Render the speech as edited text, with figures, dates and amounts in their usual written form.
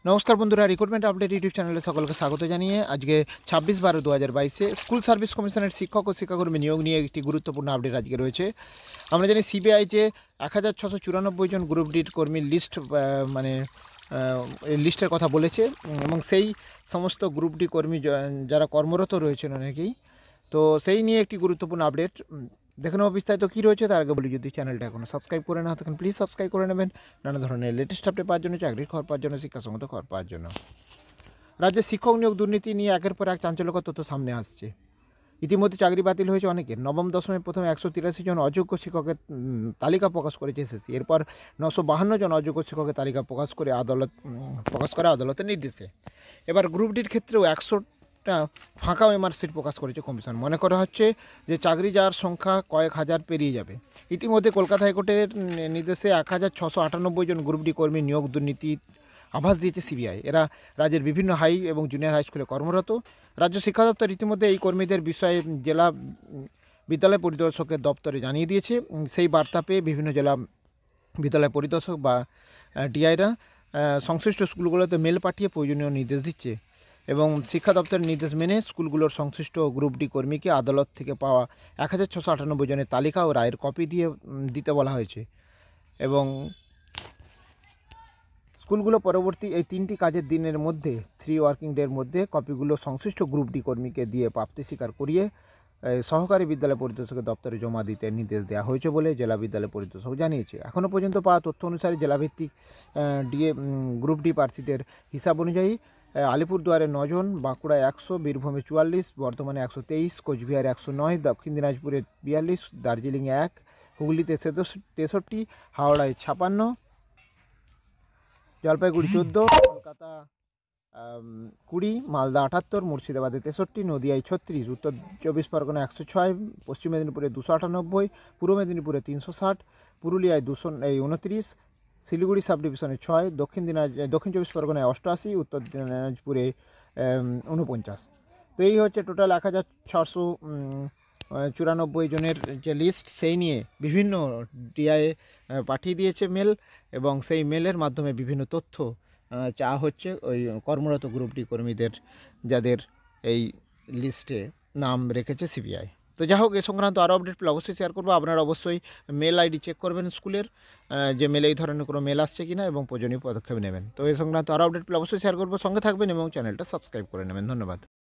নমস্কার বন্ধুরা, recruitment update YouTube চ্যানেলে সকলকে স্বাগত জানিয়ে আজকে 26/12/2022 স্কুল সার্ভিস কমিশনের শিক্ষক ও শিক্ষাকর্মী নিয়োগ নিয়ে একটি গুরুত্বপূর্ণ আপডেট আজকে রয়েছে। আমরা জানি সিবিআই যে 1694 জন গ্রুপ ডির কর্মীর লিস্ট লিস্টের কথা বলেছে এবং সেই সমস্ত গ্রুপ ডি কর্মী যারা কর্মরত রয়েছেন অনেকেই, তো সেই নিয়ে একটি গুরুত্বপূর্ণ আপডেট দেখে নেব। বিস্তারিত কী রয়েছে তার আগে বলি, যদি চ্যানেলটা এখনও সাবস্ক্রাইব করে না থাকেন প্লিজ সাবস্ক্রাইব করে নেবেন নানা ধরনের লেটেস্ট আপডেট পাওয়ার জন্য, চাকরির খবর পাওয়ার জন্য, শিক্ষাসংগত খবর পাওয়ার জন্য। রাজ্যে শিক্ষক নিয়োগ দুর্নীতি নিয়ে একের পর এক চাঞ্চল্যকর তথ্য সামনে আসছে। ইতিমধ্যে চাকরি বাতিল হয়েছে অনেকের। নবম দশমে প্রথমে 183 জন অযোগ্য শিক্ষকের তালিকা প্রকাশ করেছে এসএসসি। এরপর 952 জন অযোগ্য শিক্ষকের তালিকা প্রকাশ করে আদালতের নির্দেশে। এবার গ্রুপ ডির ক্ষেত্রেও 100টা ফাঁকা ওএমআর সিট প্রকাশ করেছে কমিশন। মনে করা হচ্ছে যে চাকরি যাওয়ার সংখ্যা কয়েক হাজার পেরিয়ে যাবে। ইতিমধ্যে কলকাতা হাইকোর্টের নির্দেশে 1698 জন গ্রুপ ডি কর্মী নিয়োগ দুর্নীতির আভাস দিয়েছে সিবিআই। এরা রাজ্যের বিভিন্ন হাই এবং জুনিয়র হাই স্কুলে কর্মরত। রাজ্য শিক্ষা দপ্তর ইতিমধ্যে এই কর্মীদের বিষয়ে জেলা বিদ্যালয় পরিদর্শকের দপ্তরে জানিয়ে দিয়েছে। সেই বার্তা পেয়ে বিভিন্ন জেলা বিদ্যালয় পরিদর্শক বা ডিআইরা সংশ্লিষ্ট স্কুলগুলোতে মেল পাঠিয়ে প্রয়োজনীয় নির্দেশ দিচ্ছে এবং শিক্ষা দপ্তরের নির্দেশ মেনে স্কুলগুলোর সংশ্লিষ্ট গ্রুপ ডি কর্মীকে আদালত থেকে পাওয়া 1698 জনের তালিকা ও রায়ের কপি দিতে বলা হয়েছে এবং স্কুলগুলো পরবর্তী এই 3টি কাজের দিনের মধ্যে 3 ওয়ার্কিং ডের মধ্যে কপিগুলো সংশ্লিষ্ট গ্রুপ ডি কর্মীকে দিয়ে প্রাপ্তি স্বীকার করিয়ে সহকারী বিদ্যালয় পরিদর্শকের দপ্তরে জমা দিতে নির্দেশ দেওয়া হয়েছে বলে জেলা বিদ্যালয় পরিদর্শক জানিয়েছে। এখনও পর্যন্ত পাওয়া তথ্য অনুসারে জেলাভিত্তিক গ্রুপ ডি প্রার্থীদের হিসাব অনুযায়ী আলিপুরদুয়ারে 9 জন, বাঁকুড়ায় 100, বীরভূমে 44, বর্ধমানে 123, কোচবিহারে 109, দক্ষিণ দিনাজপুরে 42, দার্জিলিংয়ে 1, হুগলিতে 63, হাওড়ায় 56, জলপাইগুড়ি 14, কলকাতা 20, মালদা 78, মুর্শিদাবাদে 63, নদিয়ায় 36, উত্তর 24 পরগনা 106, পশ্চিম মেদিনীপুরে 298, পূর্ব মেদিনীপুরে 360, পুরুলিয়ায় 229, শিলিগুড়ি সাব ডিভিশনে 6, দক্ষিণ 24 পরগনায় 88, উত্তর দিনাজপুরে 49। তো এই হচ্ছে টোটাল 1694 জনের যে লিস্ট, সেই নিয়ে বিভিন্ন ডিআই পাঠিয়ে দিয়েছে মেল এবং সেই মেলের মাধ্যমে বিভিন্ন তথ্য চাওয়া হচ্ছে ওই কর্মরত গ্রুপ ডি কর্মীদের যাদের এই লিস্টে নাম রেখেছে সিবিআই। তো যাই হোক, এ সংক্রান্ত আরও আপডেট পেলে অবশ্যই শেয়ার করবো। আপনারা অবশ্যই মেল আইডি চেক করবেন স্কুলের, যে মেলে এই ধরনের কোনো মেল আসছে কিনা এবং প্রয়োজনীয় পদক্ষেপ নেবেন। তো এই সংক্রান্ত আরও আপডেট পেলে অবশ্যই শেয়ার করবো, সঙ্গে থাকবেন এবং চ্যানেলটা সাবস্ক্রাইব করে নেবেন। ধন্যবাদ।